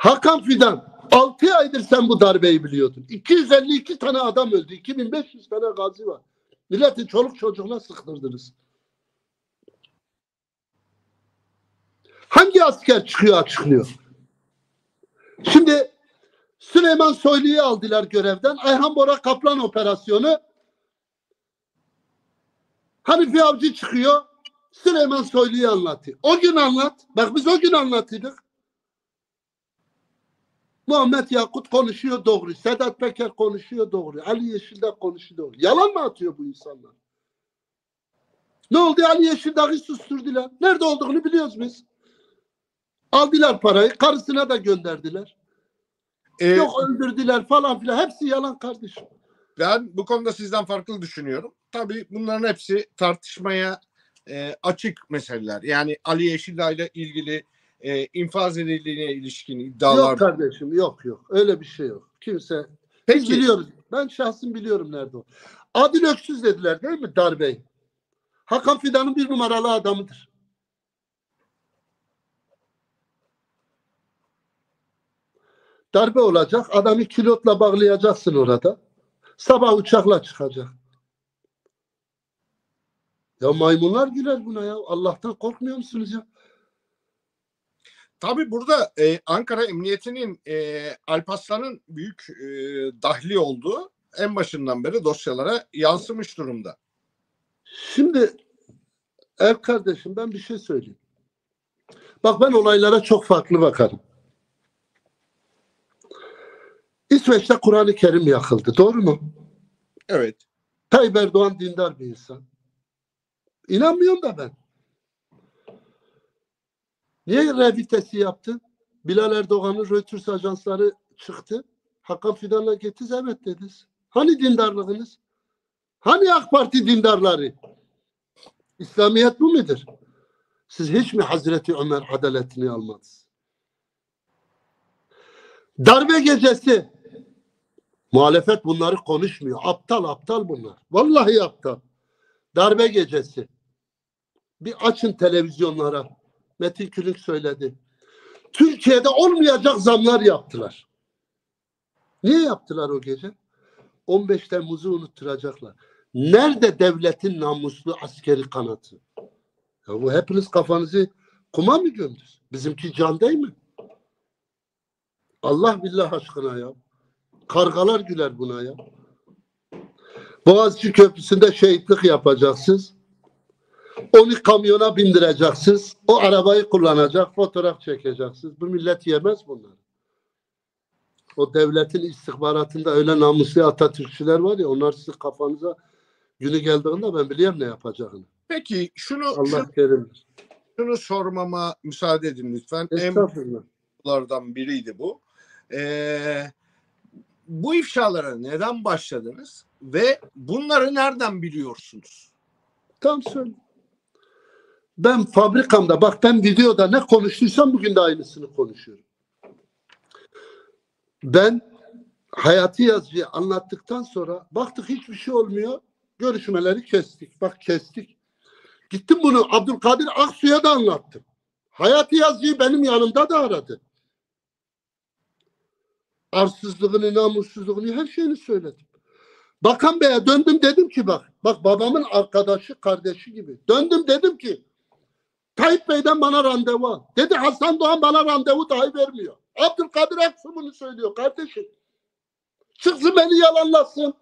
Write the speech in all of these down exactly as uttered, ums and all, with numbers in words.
Hakan Fidan, altı aydır sen bu darbeyi biliyordun. iki yüz elli iki tane adam öldü. iki bin beş yüz tane gazi var. Milletin çoluk çocuğuna sıktırdınız. Hangi asker çıkıyor açıklıyor? Şimdi Süleyman Soylu'yu aldılar görevden. Ayhan Bora Kaplan operasyonu. Hanifi Avcı çıkıyor. Süleyman Soylu'yu anlatıyor. O gün anlat. Bak biz o gün anlatıyorduk. Muhammed Yakut konuşuyor doğru. Sedat Peker konuşuyor doğru. Ali Yeşildağ konuşuyor doğru. Yalan mı atıyor bu insanlar? Ne oldu? Ali Yeşildağ'ı susturdular. Nerede olduğunu biliyoruz biz. Aldılar parayı. Karısına da gönderdiler. Ee, Yok öldürdüler falan filan. Hepsi yalan kardeşim. Ben bu konuda sizden farklı düşünüyorum. Tabii bunların hepsi tartışmaya e, açık meseleler. Yani Ali Yeşildağ ile ilgili e, infaz edildiğine ilişkin iddialar. Yok kardeşim yok yok. Öyle bir şey yok. Kimse. Peki. Biz biliyoruz. Ben şahsım biliyorum nerede o. Adil Öksüz dediler değil mi darbeyi? Hakan Fidan'ın bir numaralı adamıdır. Darbe olacak. Adamı kilotla bağlayacaksın orada. Sabah uçakla çıkacak. Ya maymunlar güler buna ya. Allah'tan korkmuyor musunuz ya? Tabii burada e, Ankara Emniyeti'nin e, Alparslan'ın büyük e, dahli olduğu en başından beri dosyalara yansımış durumda. Şimdi ev kardeşim ben bir şey söyleyeyim. Bak ben olaylara çok farklı bakarım. İsveç'te Kur'an-ı Kerim yakıldı. Doğru mu? Evet. Tayyip Erdoğan dindar bir insan. İnanmıyorum da ben. Niye revitesi yaptı? Bilal Erdoğan'ın Reuters ajansları çıktı. Hakan Fidan'la getiz evet dediniz. Hani dindarlığınız? Hani AK Parti dindarları? İslamiyet bu mudur? Siz hiç mi Hazreti Ömer adaletini almadınız? Darbe gecesi. Muhalefet bunları konuşmuyor. Aptal aptal bunlar. Vallahi aptal. Darbe gecesi. Bir açın televizyonlara. Metin Külünk söyledi. Türkiye'de olmayacak zamlar yaptılar. Niye yaptılar o gece? on beş Temmuz'u unutturacaklar. Nerede devletin namuslu askeri kanatı? Ya bu hepiniz kafanızı kuma mı gömdünüz? Bizimki can değil mi? Allah billah aşkına ya. Kargalar güler buna ya. Boğaziçi Köprüsü'nde şehitlik yapacaksınız. Onu kamyona bindireceksiniz. O arabayı kullanacak, fotoğraf çekeceksiniz. Bu millet yemez bunları. O devletin istihbaratında öyle namuslu Atatürkçüler var ya, onlar sizin kafanıza günü geldiğinde ben biliyorum ne yapacağını. Peki şunu Allah şunu, kerimdir. şunu sormama müsaade edin lütfen. En biriydi bu. Ee, bu ifşalara neden başladınız ve bunları nereden biliyorsunuz? Tam söyle. Ben fabrikamda bak ben videoda ne konuştuysam bugün de aynısını konuşuyorum. Ben Hayati Yazıcı'yı anlattıktan sonra baktık hiçbir şey olmuyor. Görüşmeleri kestik. Bak kestik. Gittim bunu Abdülkadir Aksu'ya da anlattım. Hayati Yazıcı'yı benim yanımda da aradı. Arsızlığını, namussuzluğunu her şeyini söyledim. Bakan Bey'e döndüm dedim ki bak. Bak babamın arkadaşı, kardeşi gibi. Döndüm dedim ki Tayyip Bey'den bana randevu al. Dedi Hasan Doğan bana randevu dahi vermiyor. Abdülkadir Aksu bunu söylüyor kardeşim. Çıksın beni yalanlasın.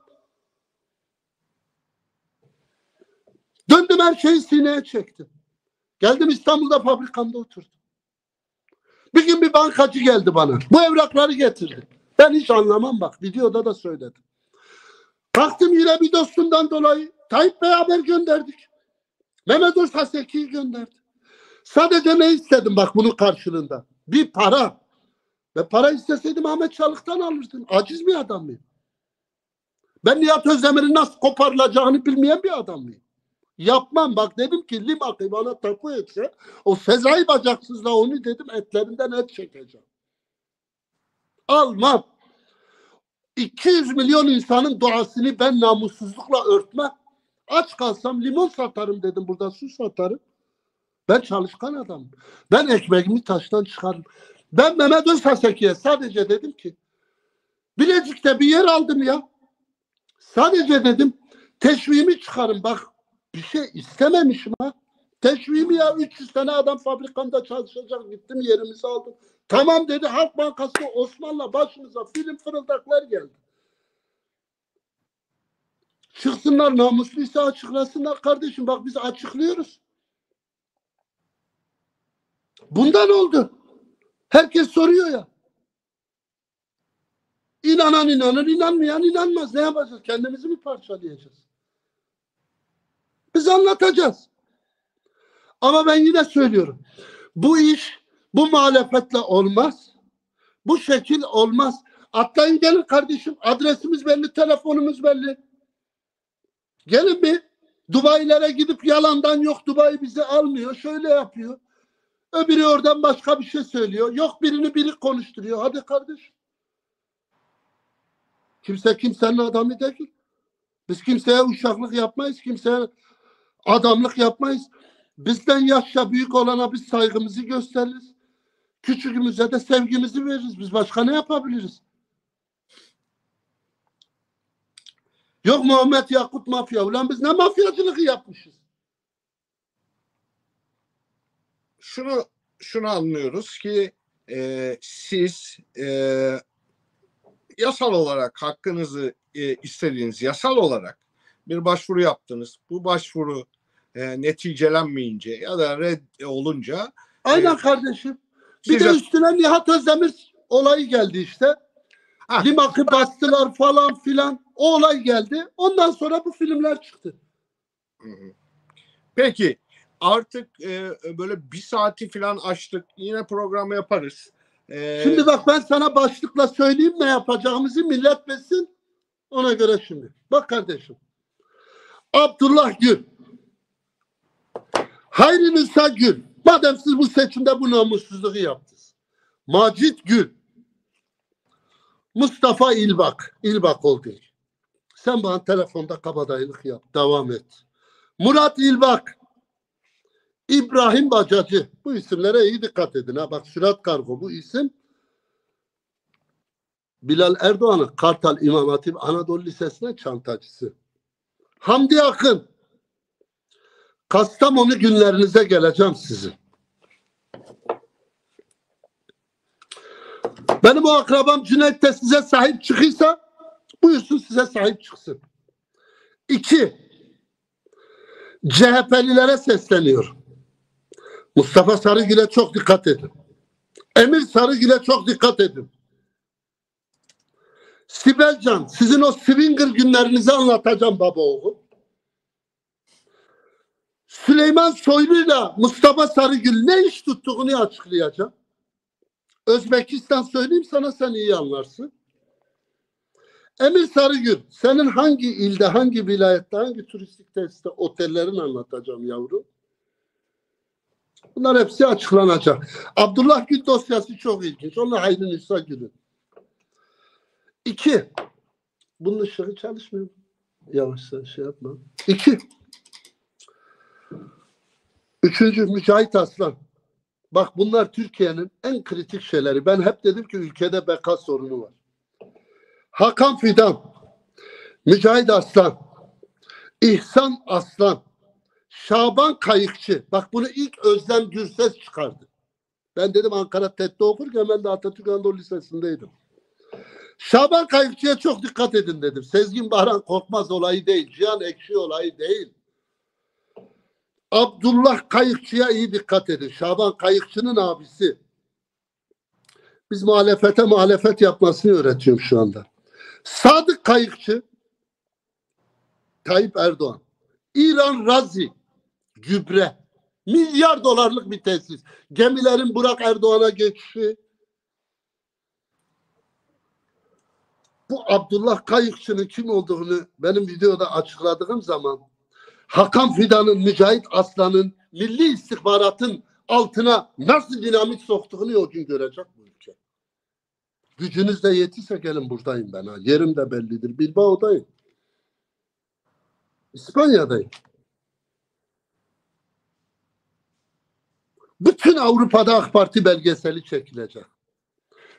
Döndüm her şeyi sineye çektim. Geldim İstanbul'da fabrikamda oturdum. Bir gün bir bankacı geldi bana. Bu evrakları getirdi. Ben hiç anlamam bak. Videoda da söyledim. Baktım yine bir dostumdan dolayı Tayyip Bey'e haber gönderdik. Mehmet Özhaseki'yi gönderdi. Sadece ne istedim bak bunun karşılığında? Bir para. Ve para isteseydim Ahmet Çalık'tan alırdım. Aciz bir adam mıyım? Ben Nihat Özdemir'in nasıl koparılacağını bilmeyen bir adam mıyım? Yapmam. Bak dedim ki Limak'ı bana tapu etse o Sezai bacaksızla onu dedim etlerinden et çekeceğim. Almam. iki yüz milyon insanın duasını ben namussuzlukla örtmem. Aç kalsam limon satarım dedim. Burada su satarım. Ben çalışkan adamım. Ben ekmeğimi taştan çıkarım. Ben Mehmet Özhaseki'ye sadece dedim ki Bilecik'te bir yer aldım ya. Sadece dedim teşviğimi çıkarın. Bak bir şey istememişim ha. Teşviğimi ya üç yüz tane adam fabrikamda çalışacak. Gittim yerimizi aldım. Tamam dedi Halk Bankası Osman'la başımıza film fırıldaklar geldi. Çıksınlar namusluysa açıklasınlar kardeşim. Bak biz açıklıyoruz. Bundan oldu. Herkes soruyor ya. İnanan inanır, inanmayan inanmaz. Ne yapacağız? Kendimizi mi parçalayacağız? Biz anlatacağız. Ama ben yine söylüyorum. Bu iş bu muhalefetle olmaz. Bu şekil olmaz. Atlayın gelin kardeşim. Adresimiz belli, telefonumuz belli. Gelin bir Dubai'lere gidip yalandan yok Dubai bizi almıyor. Şöyle yapıyor. Öbürü oradan başka bir şey söylüyor. Yok birini biri konuşturuyor. Hadi kardeşim. Kimse kimsenin adamı değil. Biz kimseye uşaklık yapmayız. Kimseye adamlık yapmayız. Bizden yaşça büyük olana biz saygımızı gösteririz. Küçüğümüze de sevgimizi veririz. Biz başka ne yapabiliriz? Yok Muhammed Yakut mafya. Ulan biz ne mafyacılığı yapmışız? Şunu şunu anlıyoruz ki e, siz e, yasal olarak hakkınızı e, istediğiniz yasal olarak bir başvuru yaptınız. Bu başvuru e, neticelenmeyince ya da red olunca Aynen e, kardeşim. Bir size... de üstüne Nihat Özdemir olayı geldi işte. Ha. Limak'ı bastılar falan filan. O olay geldi. Ondan sonra bu filmler çıktı. Peki artık e, böyle bir saati falan açtık. Yine program yaparız. E, Şimdi bak ben sana başlıkla söyleyeyim ne yapacağımızı millet bilsin. Ona göre şimdi. Bak kardeşim. Abdullah Gül. Hayri Nisa Gül. Madem siz bu seçimde bu namussuzluğu yaptınız. Macit Gül. Mustafa İlbak. İlbak oldu. Sen bana telefonda kabadayılık yap. Devam et. Murat İlbak. İbrahim Bacacı. Bu isimlere iyi dikkat edin. Ha. Bak Sürat Kargo bu isim. Bilal Erdoğan'ın Kartal İmam Hatip Anadolu Lisesi'ne çantacısı. Hamdi Akın. Kastamonu günlerinize geleceğim sizin. Benim o akrabam Cüneyt de size sahip çıkıysa buyursun size sahip çıksın. İki, C H P'lilere sesleniyor. Mustafa Sarıgül'e çok dikkat edin. Emir Sarıgül'e çok dikkat edin. Sibel Can, sizin o swinger günlerinizi anlatacağım baba oğul. Süleyman Soylu'yla Mustafa Sarıgül ne iş tuttuğunu açıklayacağım. Özbekistan söyleyeyim sana sen iyi anlarsın. Emir Sarıgül, senin hangi ilde, hangi vilayette, hangi turistik tesiste otellerin anlatacağım yavrum. Bunlar hepsi açıklanacak. Abdullah Gül dosyası çok ilginç. Onunla Hayri Nisa Gül'ün. İki, bunun ışığı çalışmıyor. Yavaşça şey yapma. İki, üçüncü Mücahit Aslan. Bak bunlar Türkiye'nin en kritik şeyleri. Ben hep dedim ki ülkede beka sorunu var. Hakan Fidan, Mücahit Aslan, İhsan Aslan, Şaban Kayıkçı. Bak bunu ilk Özlem Gürses çıkardı. Ben dedim Ankara T E D'de okurken ben de Atatürk Anadolu Lisesi'ndeydim. Şaban Kayıkçı'ya çok dikkat edin dedim. Sezgin Bahran Korkmaz olayı değil. Cihan Ekşi olayı değil. Abdullah Kayıkçı'ya iyi dikkat edin. Şaban Kayıkçı'nın abisi. Biz muhalefete muhalefet yapmasını öğretiyorum şu anda. Sadık Kayıkçı, Tayyip Erdoğan. İran Razi, gübre. Milyar dolarlık bir tesis. Gemilerin Burak Erdoğan'a geçişi. Bu Abdullah Kayıkçı'nın kim olduğunu benim videoda açıkladığım zaman Hakan Fidan'ın, Mücahit Aslan'ın, Milli İstihbarat'ın altına nasıl dinamit soktuğunu o gün görecek bu ülke. Gücünüz de yetiyse gelin buradayım ben. Ha. Yerim de bellidir. Bilbao'dayım. İspanya'dayım. Bütün Avrupa'da AK Parti belgeseli çekilecek.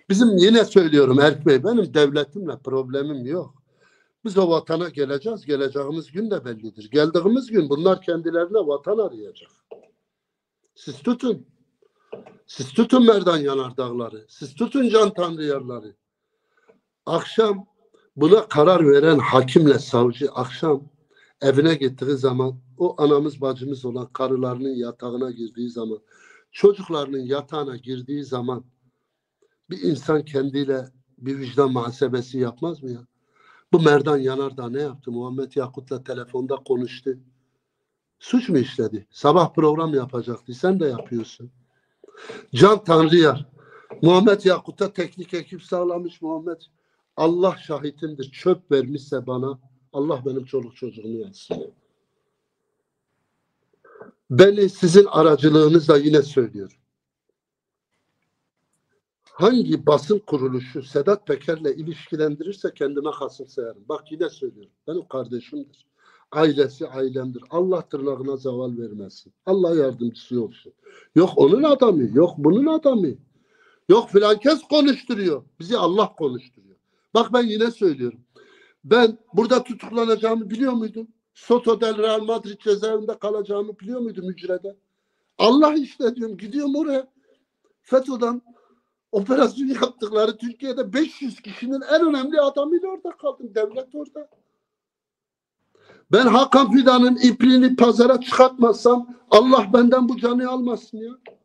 Bizim yine söylüyorum Erk Bey, benim devletimle problemim yok. Biz o vatana geleceğiz. Geleceğimiz gün de bellidir. Geldiğimiz gün bunlar kendilerine vatan arayacak. Siz tutun. Siz tutun Merdan Yanardağları. Siz tutun Can Tanrıyarları. Akşam buna karar veren hakimle savcı akşam evine gittiği zaman o anamız bacımız olan karılarının yatağına girdiği zaman, çocuklarının yatağına girdiği zaman bir insan kendiyle bir vicdan muhasebesi yapmaz mı ya? Bu Merdan Yanardağ ne yaptı? Muhammed Yakut'la telefonda konuştu. Suç mu işledi? Sabah program yapacaktı. Sen de yapıyorsun. Can Tanrıyar. Muhammed Yakut'a teknik ekip sağlamış Muhammed. Allah şahitimdir. Çöp vermişse bana Allah benim çoluk çocuğumu yansın. Beni sizin aracılığınızla yine söylüyorum. Hangi basın kuruluşu Sedat Peker'le ilişkilendirirse kendime hasım sayarım. Bak yine söylüyorum. Benim kardeşimdir. Ailesi ailemdir. Allah tırnağına zeval vermesin. Allah yardımcısı olsun. Yok onun adamı, yok bunun adamı. Yok filan kes konuşturuyor. Bizi Allah konuşturuyor. Bak ben yine söylüyorum. Ben burada tutuklanacağımı biliyor muydum? Soto del Real Madrid cezaevinde kalacağımı biliyor muydum hücrede? Allah işte diyorum. Gidiyorum oraya. FETÖ'den operasyon yaptıkları Türkiye'de beş yüz kişinin en önemli adamıyla orada kaldım. Devlet orada. Ben Hakan Fidan'ın ipliğini pazara çıkartmazsam Allah benden bu canı almasın ya.